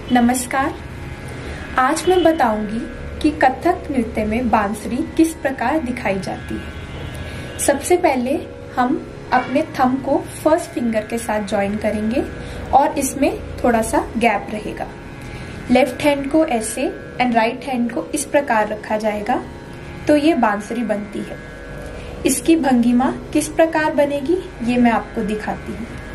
नमस्कार। आज मैं बताऊंगी कि कथक नृत्य में बांसुरी किस प्रकार दिखाई जाती है। सबसे पहले हम अपने थंब को फर्स्ट फिंगर के साथ ज्वाइन करेंगे और इसमें थोड़ा सा गैप रहेगा। लेफ्ट हैंड को ऐसे एंड राइट हैंड को इस प्रकार रखा जाएगा तो ये बांसुरी बनती है। इसकी भंगिमा किस प्रकार बनेगी ये मैं आपको दिखाती हूँ।